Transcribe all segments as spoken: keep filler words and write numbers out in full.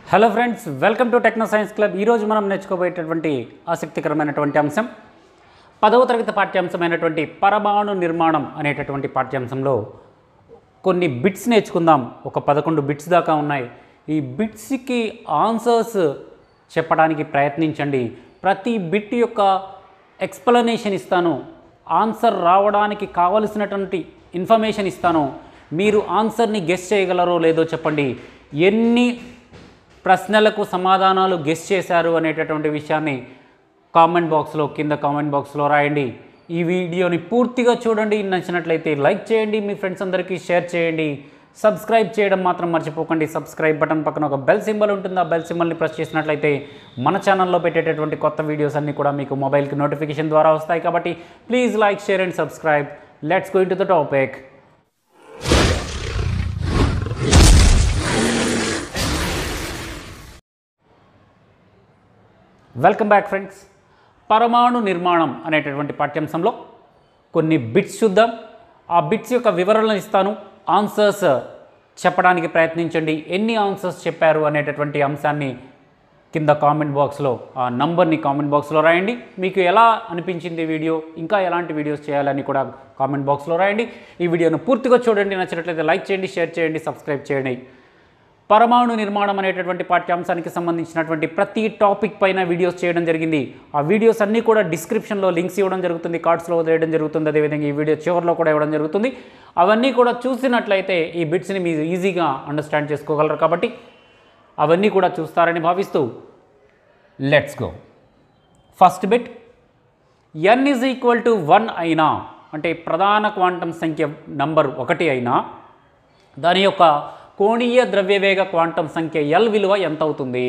Hello friends, welcome to techno science club. ఈరోజు మనం నేర్చుకోబోయేటటువంటి ఆసక్తికరమైనటువంటి అంశం పదవ తరగతి పాఠ్యాంశమైనటువంటి పరమాణు నిర్మాణం అనేటటువంటి పాఠ్యాంశంలో కొన్ని బిట్స్ నేర్చుకుందాం. ఒక పదకొండు బిట్స్ దాకా ఉన్నాయి. ఈ బిట్స్కి ఆన్సర్స్ చెప్పడానికి ప్రయత్నించండి. ప్రతి బిట్ యొక్క ఎక్స్ప్లెనేషన్ ఇస్తాను, ఆన్సర్ రావడానికి కావలసినటువంటి ఇన్ఫర్మేషన్ ఇస్తాను. మీరు ఆన్సర్ని గెస్ చేయగలరో లేదో చెప్పండి. ఎన్ని ప్రశ్నలకు సమాధానాలు గెస్ చేశారు అనేటటువంటి విషయాన్ని కామెంట్ బాక్స్లో కింద కామెంట్ బాక్స్లో రాయండి. ఈ వీడియోని పూర్తిగా చూడండి. నచ్చినట్లయితే లైక్ చేయండి, మీ ఫ్రెండ్స్ అందరికీ షేర్ చేయండి. సబ్స్క్రైబ్ చేయడం మాత్రం మర్చిపోకండి. సబ్స్క్రైబ్ బటన్ పక్కన ఒక బెల్ సింబల్ ఉంటుంది. ఆ బెల్ సింబల్ని ప్రెస్ చేసినట్లయితే మన ఛానల్లో పెట్టేటటువంటి కొత్త వీడియోస్ అన్నీ కూడా మీకు మొబైల్కి నోటిఫికేషన్ ద్వారా వస్తాయి. కాబట్టి please like, share and subscribe. Let's go into the topic. Welcome back friends. పరమాణు నిర్మాణం అనేటటువంటి పాఠ్యాంశంలో కొన్ని బిట్స్ చూద్దాం. ఆ బిట్స్ యొక్క వివరణలు ఇస్తాను, ఆన్సర్స్ చెప్పడానికి ప్రయత్నించండి. ఎన్ని ఆన్సర్స్ చెప్పారు అనేటటువంటి అంశాన్ని కింద కామెంట్ బాక్స్లో ఆ నంబర్ని కామెంట్ బాక్స్లో రాయండి. మీకు ఎలా అనిపించింది వీడియో, ఇంకా ఎలాంటి వీడియోస్ చేయాలని కూడా కామెంట్ బాక్స్లో రాయండి. ఈ వీడియోను పూర్తిగా చూడండి. నచ్చినట్లయితే లైక్ చేయండి, షేర్ చేయండి, సబ్స్క్రైబ్ చేయండి. పరమాణు నిర్మాణం అనేటటువంటి పాఠ్యాంశానికి సంబంధించినటువంటి ప్రతి టాపిక్ పైన వీడియోస్ చేయడం జరిగింది. ఆ వీడియోస్ అన్నీ కూడా డిస్క్రిప్షన్లో లింక్స్ ఇవ్వడం జరుగుతుంది, కార్డ్స్లో వదిలేయడం జరుగుతుంది. అదేవిధంగా ఈ వీడియో చివరిలో కూడా ఇవ్వడం జరుగుతుంది. అవన్నీ కూడా చూసినట్లయితే ఈ బిట్స్ని మీరు ఈజీగా అండర్స్టాండ్ చేసుకోగలరు. కాబట్టి అవన్నీ కూడా చూస్తారని భావిస్తూ let's go. First bit, N is equal to one అయినా, అంటే ప్రధాన క్వాంటం సంఖ్య నంబర్ ఒకటి అయినా దాని యొక్క కోణీయ ద్రవ్యవేగ క్వాంటం సంఖ్య ఎల్ విలువ ఎంత అవుతుంది?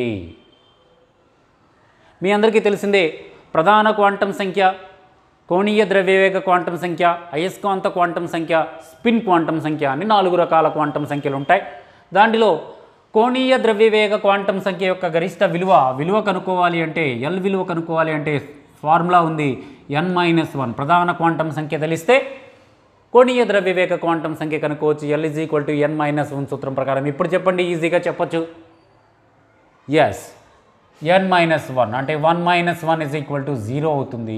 మీ అందరికీ తెలిసిందే, ప్రధాన క్వాంటం సంఖ్య, కోణీయ ద్రవ్యవేగ క్వాంటం సంఖ్య, అయస్కాంత క్వాంటం సంఖ్య, స్పిన్ క్వాంటం సంఖ్య అని నాలుగు రకాల క్వాంటం సంఖ్యలు ఉంటాయి. దాంట్లో కోణీయ ద్రవ్యవేగ క్వాంటం సంఖ్య యొక్క గరిష్ట విలువ విలువ కనుక్కోవాలి అంటే, ఎల్ విలువ కనుక్కోవాలి అంటే ఫార్ములా ఉంది, ఎన్ మైనస్ వన్. ప్రధాన క్వాంటం సంఖ్య తెలిస్తే కోణీయ ద్రవ్యవేగ క్వాంటం సంఖ్య కనుక్కోవచ్చు. L is equal to N minus one సూత్రం ప్రకారం. ఇప్పుడు చెప్పండి, ఈజీగా చెప్పచ్చు. ఎస్, ఎన్ మైనస్ వన్ అంటే one minus one is equal to zero అవుతుంది.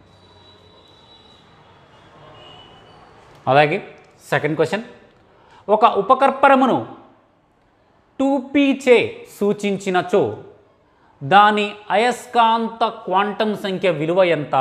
అలాగే సెకండ్ క్వశ్చన్, ఒక ఉపకర్పరమును టూ పీ చే సూచించినచో దాని అయస్కాంత క్వాంటం సంఖ్య విలువ ఎంత?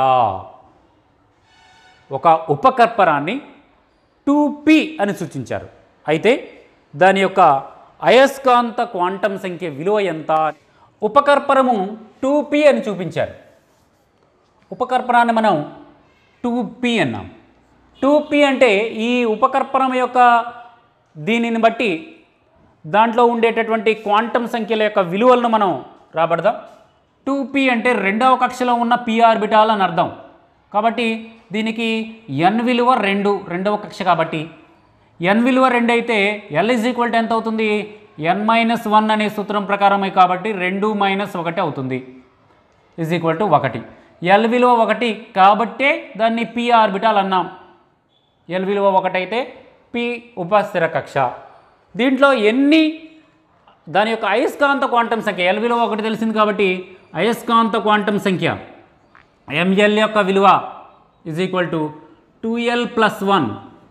ఒక ఉపకర్పరాన్ని టూ పీ అని సూచించారు, అయితే దాని యొక్క అయస్కాంత క్వాంటం సంఖ్య విలువ ఎంత? ఉపకర్పరము టూ పీ అని చూపించారు. ఉపకర్పరాన్ని మనం టూ పీ అన్నాం. టూ పీ అంటే ఈ ఉపకర్పరం యొక్క దీనిని బట్టి దాంట్లో ఉండేటటువంటి క్వాంటం సంఖ్యల యొక్క విలువలను మనం రాబడదాం. టూ పీ అంటే రెండవ కక్షలో ఉన్న పీ ఆర్బిటాల్ అని అర్థం. కాబట్టి దీనికి ఎన్ విలువ రెండు, రెండవ కక్ష కాబట్టి ఎన్ విలువ రెండు అయితే ఎల్ ఈజ్ ఈక్వల్ టు ఎంత అవుతుంది? ఎన్ మైనస్ వన్ అనే సూత్రం ప్రకారమే కాబట్టి రెండు మైనస్ ఒకటి అవుతుంది, ఈజ్ ఈక్వల్ టు ఒకటి. ఎల్ విలువ ఒకటి కాబట్టే దాన్ని పీ ఆర్బిటాల్ అన్నాం. ఎల్ విలువ ఒకటి అయితే పీ ఉపస్థిర కక్ష. దీంట్లో ఎన్ని దాని యొక్క అయస్కాంత క్వాంటం సంఖ్య, ఎల్ విలువ ఒకటి తెలిసింది కాబట్టి అయస్కాంత క్వాంటం సంఖ్య ఎంఎల్ యొక్క విలువ is equal to two L plus one.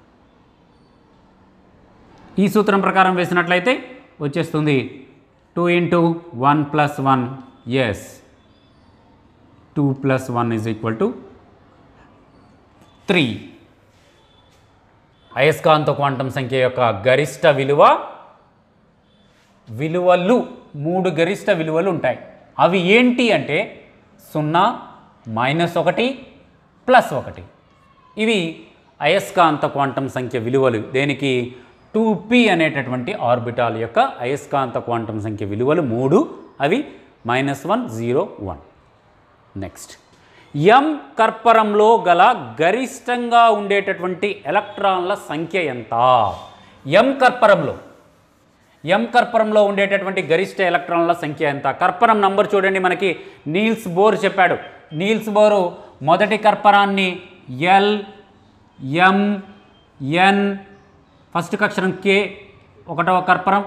ఈ సూత్రం ప్రకారం వేసినట్లయితే వచ్చేస్తుంది two into one plus one. Yes, two plus one is equal to three. అయస్కాంత క్వాంటం సంఖ్య యొక్క గరిష్ట విలువ విలువలు మూడు గరిష్ట విలువలు ఉంటాయి. అవి ఏంటి అంటే సున్నా, మైనస్ ఒకటి, ప్లస్ ఒకటి. ఇవి అయస్కాంత క్వాంటం సంఖ్య విలువలు. దేనికి? టూ పీ అనేటటువంటి ఆర్బిటాల్ యొక్క అయస్కాంత క్వాంటం సంఖ్య విలువలు మూడు. అవి minus one, zero, one. Next, M కర్పరంలో గల గరిష్టంగా ఉండేటటువంటి ఎలక్ట్రాన్ల సంఖ్య ఎంత? ఎం కర్పరంలో ఎం కర్పరంలో ఉండేటటువంటి గరిష్ట ఎలక్ట్రాన్ల సంఖ్య ఎంత? కర్పరం నంబర్ చూడండి, మనకి నీల్స్ బోర్ చెప్పాడు. నీల్స్ బోరు మొదటి కర్పరాన్ని ఎల్, ఎం, ఎన్, ఫస్ట్ అక్షరం కే ఒకటవ కర్పరం,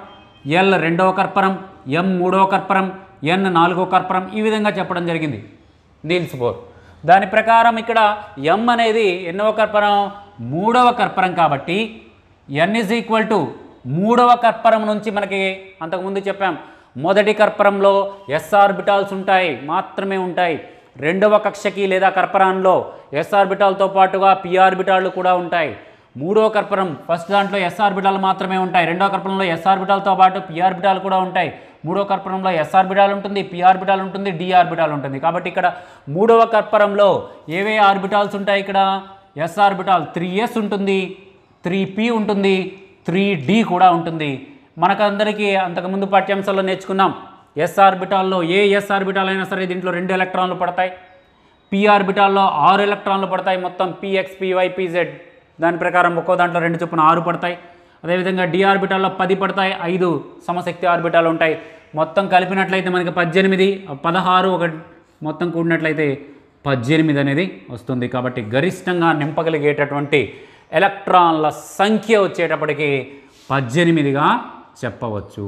ఎల్ రెండవ కర్పరం, ఎం మూడవ కర్పరం, ఎన్ నాలుగో కర్పరం, ఈ విధంగా చెప్పడం జరిగింది నీల్స్ బోర్. దాని ప్రకారం ఇక్కడ ఎం అనేది ఎన్నవ కర్పరం, మూడవ కర్పరం కాబట్టి ఎన్ ఈజ్ ఈక్వల్ టు మూడవ కర్పరం నుంచి మనకి అంతకుముందు చెప్పాం మొదటి కర్పరంలో ఎస్ ఆర్బిటాల్స్ ఉంటాయి మాత్రమే ఉంటాయి. రెండవ కక్షకి లేదా కర్పరాల్లో ఎస్ ఆర్బిటాల్తో పాటుగా పి ఆర్బిటాళ్ళు కూడా ఉంటాయి. మూడవ కర్పరం ఫస్ట్ దాంట్లో ఎస్ ఆర్బిటాల్ మాత్రమే ఉంటాయి. రెండవ కర్పరంలో ఎస్ ఆర్బిటాల్తో పాటు పి ఆర్బిటాల్ కూడా ఉంటాయి. మూడవ కర్పరంలో ఎస్ ఆర్బిటాల్ ఉంటుంది, పి ఆర్బిటాల్ ఉంటుంది, డి ఆర్బిటాల్ ఉంటుంది. కాబట్టి ఇక్కడ మూడవ కర్పరంలో ఏవే ఆర్బిటాల్స్ ఉంటాయి? ఇక్కడ ఎస్ ఆర్బిటాల్ త్రీ ఎస్ ఉంటుంది, త్రీ పి ఉంటుంది, త్రీ డి కూడా ఉంటుంది. మనకందరికీ అంతకుముందు పాఠ్యాంశాల్లో నేర్చుకున్నాం ఎస్ ఆర్బిటాల్లో ఏ ఎస్ ఆర్బిటాల్ అయినా సరే దీంట్లో రెండు ఎలక్ట్రాన్లు పడతాయి. పి ఆర్బిటాల్లో ఆరు ఎలక్ట్రాన్లు పడతాయి, మొత్తం పిఎక్స్ పివై పిజెడ్. దాని ప్రకారం ఒక్కో దాంట్లో రెండు చొప్పున ఆరు పడతాయి. అదేవిధంగా డి ఆర్బిటాల్లో పది పడతాయి, ఐదు సమశక్తి ఆర్బిటాలు ఉంటాయి. మొత్తం కలిపినట్లయితే మనకి పద్దెనిమిది, పదహారు ఒక మొత్తం కూడినట్లయితే పద్దెనిమిది అనేది వస్తుంది. కాబట్టి గరిష్టంగా నింపగలిగేటటువంటి ఎలక్ట్రాన్ల సంఖ్య వచ్చేటప్పటికి పద్దెనిమిదిగా చెప్పవచ్చు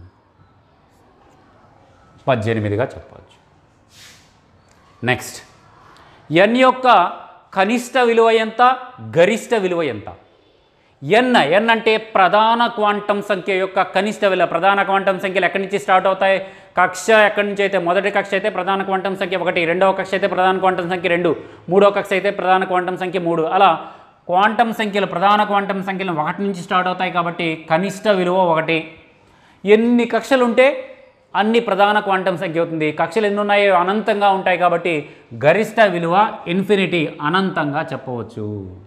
పద్దెనిమిదిగా చెప్పవచ్చు. నెక్స్ట్, ఎన్ యొక్క కనిష్ట విలువ ఎంత, గరిష్ట విలువ ఎంత? ఎన్ ఎన్ అంటే ప్రధాన క్వాంటం సంఖ్య యొక్క కనిష్ట విలువ. ప్రధాన క్వాంటం సంఖ్యలు ఎక్కడి నుంచి స్టార్ట్ అవుతాయి? కక్ష ఎక్కడి నుంచి అయితే మొదటి కక్ష అయితే ప్రధాన క్వాంటం సంఖ్య ఒకటి, రెండవ కక్ష అయితే ప్రధాన క్వాంటం సంఖ్య రెండు, మూడవ కక్ష అయితే ప్రధాన క్వాంటం సంఖ్య మూడు. అలా క్వాంటం సంఖ్యలు ప్రధాన క్వాంటం సంఖ్యలు ఒకటి నుంచి స్టార్ట్ అవుతాయి. కాబట్టి కనిష్ట విలువ ఒకటి. ఎన్ని కక్షలు ఉంటే అన్ని ప్రధాన క్వాంటం సంఖ్య అవుతుంది. కక్షలు ఎన్ని ఉన్నాయో అనంతంగా ఉంటాయి కాబట్టి గరిష్ట విలువ ఇన్ఫినిటీ, అనంతంగా చెప్పవచ్చు.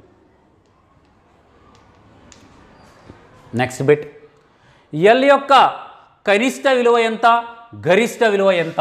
నెక్స్ట్ బిట్, ఎల్ యొక్క కనిష్ట విలువ ఎంత, గరిష్ట విలువ ఎంత?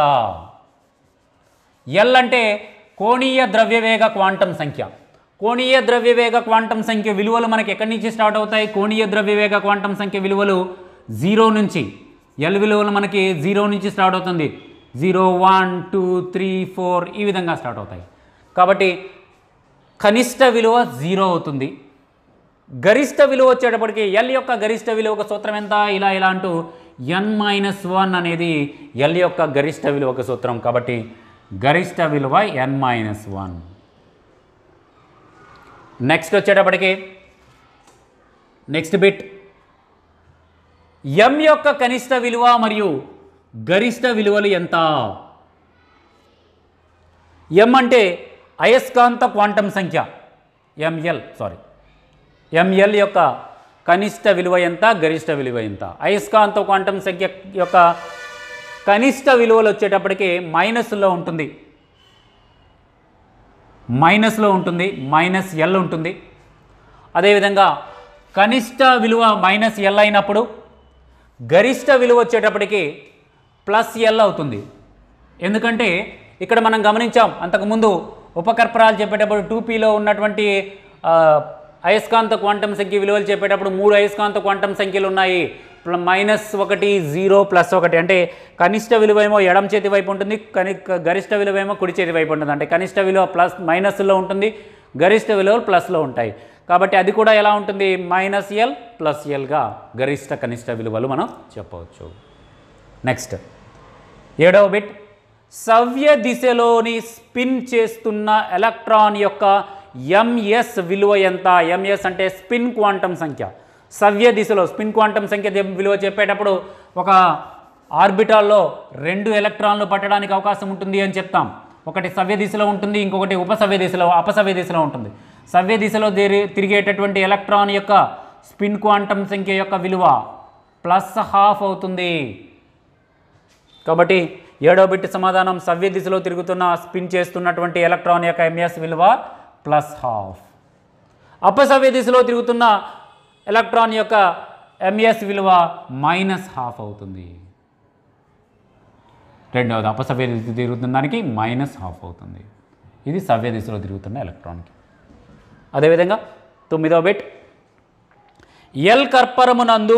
ఎల్ అంటే కోణీయ ద్రవ్యవేగ క్వాంటం సంఖ్య. కోణీయ ద్రవ్యవేగ క్వాంటం సంఖ్య విలువలు మనకి ఎక్కడి నుంచి స్టార్ట్ అవుతాయి? కోణీయ ద్రవ్యవేగ క్వాంటం సంఖ్య విలువలు జీరో నుంచి, ఎల్ విలువలు మనకి జీరో నుంచి స్టార్ట్ అవుతుంది. Zero, one, two, three, four ఈ విధంగా స్టార్ట్ అవుతాయి. కాబట్టి కనిష్ట విలువ జీరో అవుతుంది. గరిష్ట విలువ వచ్చేటప్పటికి ఎల్ యొక్క గరిష్ట విలువకు సూత్రం ఎంత? ఇలా ఇలా అంటూ ఎన్ మైనస్ వన్ అనేది ఎల్ యొక్క గరిష్ట విలువకు సూత్రం. కాబట్టి గరిష్ట విలువ ఎన్ మైనస్ వన్. నెక్స్ట్ వచ్చేటప్పటికి నెక్స్ట్ బిట్, ఎం యొక్క కనిష్ట విలువ మరియు గరిష్ట విలువలు ఎంత? ఎం అంటే అయస్కాంత క్వాంటం సంఖ్య, ఎంఎల్ సారీ ఎంఎల్ యొక్క కనిష్ట విలువ ఎంత, గరిష్ట విలువ ఎంత? అయస్కాంత క్వాంటం సంఖ్య యొక్క కనిష్ట విలువలు వచ్చేటప్పటికి మైనస్లో ఉంటుంది, మైనస్లో ఉంటుంది, మైనస్ ఎల్ ఉంటుంది. అదేవిధంగా కనిష్ట విలువ మైనస్ ఎల్ అయినప్పుడు గరిష్ట విలువ వచ్చేటప్పటికి ప్లస్ ఎల్ అవుతుంది. ఎందుకంటే ఇక్కడ మనం గమనించాం అంతకుముందు ఉపకర్పరాలు చెప్పేటప్పుడు టూ పీలో ఉన్నటువంటి అయస్కాంత క్వాంటం సంఖ్య విలువలు చెప్పేటప్పుడు మూడు అయస్కాంత క్వాంటం సంఖ్యలు ఉన్నాయి. మైనస్ ఒకటి, జీరో, ప్లస్ ఒకటి. అంటే కనిష్ట విలువ ఏమో ఎడమ చేతి వైపు ఉంటుంది, కని గరిష్ట విలువ ఏమో కుడి చేతి వైపు ఉంటుంది. అంటే కనిష్ట విలువ ప్లస్ మైనస్లో ఉంటుంది, గరిష్ట విలువలు ప్లస్లో ఉంటాయి. కాబట్టి అది కూడా ఎలా ఉంటుంది? మైనస్ ఎల్ ప్లస్ ఎల్గా గరిష్ట కనిష్ట విలువలు మనం చెప్పవచ్చు. నెక్స్ట్ ఏడవ బిట్, సవ్య దిశలోని స్పిన్ చేస్తున్న ఎలక్ట్రాన్ యొక్క ఎంఎస్ విలువ ఎంత? ఎంఎస్ అంటే స్పిన్ క్వాంటం సంఖ్య. సవ్య దిశలో స్పిన్ క్వాంటం సంఖ్య విలువ చెప్పేటప్పుడు ఒక ఆర్బిటాల్లో రెండు ఎలక్ట్రాన్లు పట్టడానికి అవకాశం ఉంటుంది అని చెప్తాం. ఒకటి సవ్య దిశలో ఉంటుంది, ఇంకొకటి ఉపసవ్య దిశలో అపసవ్య దిశలో ఉంటుంది. సవ్య దిశలో తిరిగేటటువంటి ఎలక్ట్రాన్ యొక్క స్పిన్ క్వాంటం సంఖ్య యొక్క విలువ ప్లస్ హాఫ్ అవుతుంది. కాబట్టి ఏడో బిట్ సమాధానం సవ్య దిశలో తిరుగుతున్న స్పిన్ చేస్తున్నటువంటి ఎలక్ట్రాన్ యొక్క ఎంఎస్ విలువ ప్లస్ హాఫ్. అపసవ్య దిశలో తిరుగుతున్న ఎలక్ట్రాన్ యొక్క ఎంఎస్ విలువ మైనస్ హాఫ్ అవుతుంది. రెండవది అపసవ్య దిశ తిరుగుతున్న దానికి మైనస్ హాఫ్ అవుతుంది. ఇది సవ్య దిశలో తిరుగుతున్న ఎలక్ట్రాన్కి. అదేవిధంగా తొమ్మిదవ బిట్, ఎల్ కర్పరమునందు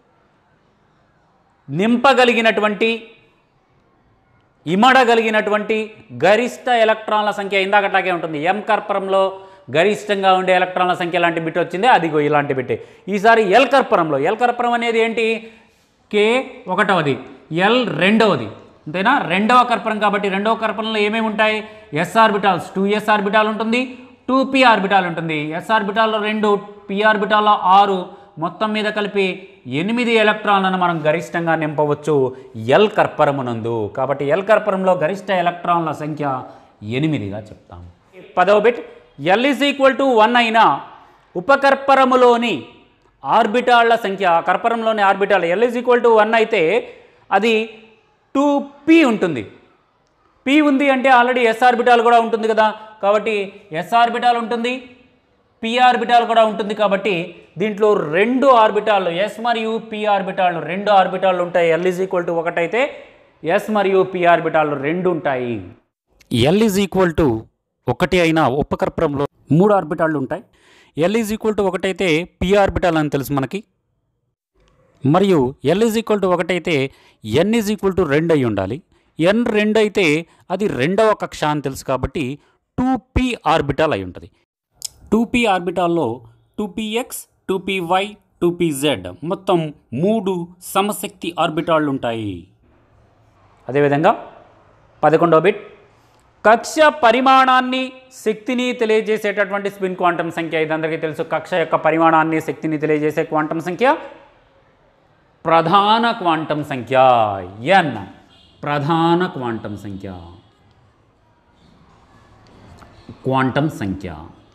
నింపగలిగినటువంటి ఇమడగలిగినటువంటి గరిష్ట ఎలక్ట్రాన్ల సంఖ్య ఇందాకట్లాగే ఉంటుంది. ఎం కర్పరంలో గరిష్టంగా ఉండే ఎలక్ట్రాన్ల సంఖ్య లాంటి బిట్ వచ్చింది, అదిగో ఇలాంటి బిట్టే. ఈసారి ఎల్ కర్పరంలో, ఎల్ కర్పరం అనేది ఏంటి? కే ఒకటవది, ఎల్ రెండవది. అంతేనా? రెండవ కర్పరం కాబట్టి రెండవ కర్పరంలో ఏమేమి ఉంటాయి? S orbitals, two S orbital ఉంటుంది, టూ పి ఆర్బిటాల్ ఉంటుంది. ఎస్ ఆర్బిటాల్లో రెండు, పి ఆర్బిటాల్లో ఆరు, మొత్తం మీద కలిపి ఎనిమిది ఎలక్ట్రాన్లను మనం గరిష్టంగా నింపవచ్చు ఎల్ కర్పరమునందు. కాబట్టి ఎల్ కర్పరంలో గరిష్ట ఎలక్ట్రాన్ల సంఖ్య ఎనిమిదిగా చెప్తాం. పదవ bit, L is equal to one అయిన ఉపకర్పరములోని ఆర్బిటాళ్ల సంఖ్య, కర్పరంలోని orbital L is equal to one అయితే అది టూ పి ఉంటుంది. పి ఉంది అంటే ఆల్రెడీ ఎస్ ఆర్బిటాల్ కూడా ఉంటుంది కదా, కాబట్టి ఎస్ ఆర్బిటాల్ ఉంటుంది, పి ఆర్బిటాల్ కూడా ఉంటుంది. కాబట్టి దీంట్లో రెండు ఆర్బిటాళ్ళు ఎస్ మరియు పి ఆర్బిటాళ్ళు రెండు ఆర్బిటాళ్ళు ఉంటాయి. ఎల్ ఈజ్ ఈక్వల్ టు ఒకటి అయితే ఎస్ మరియు పి ఆర్బిటాళ్ళు రెండు ఉంటాయి. ఎల్ ఈజ్ ఈక్వల్ టు ఒకటి అయిన ఉపకర్పరంలో మూడు ఆర్బిటాళ్ళు ఉంటాయి. ఎల్ ఈజ్ ఈక్వల్ టు ఒకటి అయితే పి ఆర్బిటాల్ అని తెలుసు మనకి, మరియు ఎల్ ఈజ్ ఈక్వల్ టు ఒకటి అయితే ఎన్ ఈజ్ ఈక్వల్ టు రెండు అయి ఉండాలి. ఎన్ రెండు అయితే అది రెండవ కక్ష అని తెలుసు కాబట్టి టూ పి ఆర్బిటాల్ అయి ఉంటుంది. టూ పి ఆర్బిటాల్లో two P X, two P Y, two P Z మొత్తం మూడు సమశక్తి ఆర్బిటాళ్ళు ఉంటాయి. అదేవిధంగా పదకొండవ బిట్, కక్ష పరిమాణాన్ని శక్తిని తెలియజేసేటటువంటి స్పిన్ క్వాంటం సంఖ్య. ఇది అందరికీ తెలుసు. కక్ష యొక్క పరిమాణాన్ని శక్తిని తెలియజేసే క్వాంటం సంఖ్య ప్రధాన క్వాంటం సంఖ్య ఎన్. ప్రధాన క్వాంటం సంఖ్య క్వాంటం సంఖ్య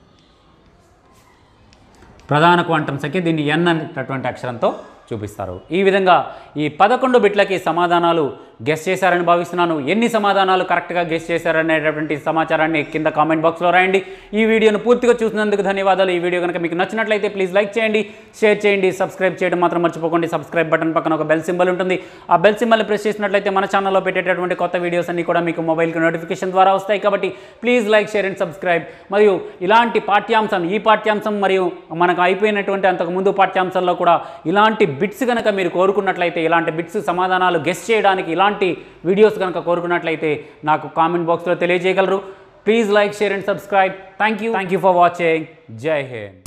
ప్రధాన క్వాంటం సంఖ్య దీన్ని ఎన్ అనేటటువంటి అక్షరంతో చూపిస్తారు. ఈ విధంగా ఈ పదకొండు బిట్లకి సమాధానాలు గెస్ చేశారని భావిస్తున్నాను. ఎన్ని సమాధానాలు కరెక్ట్గా గెస్ చేశారనేటటువంటి సమాచారాన్ని కింద కామెంట్ బాక్స్లో రాయండి. ఈ వీడియోను పూర్తిగా చూసినందుకు ధన్యవాదాలు. ఈ వీడియో కనుక మీకు నచ్చినట్లయితే ప్లీజ్ లైక్ చేయండి, షేర్ చేయండి, సబ్స్క్రైబ్ చేయడం మాత్రం మర్చిపోకండి. సబ్స్క్రైబ్ బటన్ పక్కన ఒక బెల్ సింబల్ ఉంటుంది. ఆ బెల్ సింబల్ని ప్రెస్ చేసినట్లయితే మన ఛానల్లో పెట్టేటటువంటి కొత్త వీడియోస్ అన్ని కూడా మీకు మొబైల్కి నోటిఫికేషన్ ద్వారా వస్తాయి. కాబట్టి please like, share and subscribe. మరియు ఇలాంటి పాఠ్యాంశం, ఈ పాఠ్యాంశం మరియు మనకు అయిపోయినటువంటి అంతకుముందు పాఠ్యాంశాల్లో కూడా ఇలాంటి బిట్స్ కనుక మీరు కోరుకున్నట్లయితే, ఇలాంటి బిట్స్ సమాధానాలు గెస్ చేయడానికి ఇలాంటి వీడియోస్ కనుక కోరుకున్నట్లయితే నాకు కామెంట్ బాక్స్లో తెలియజేయగలరు. Please like, share and subscribe. Thank you thank you for watching. Jai Hind.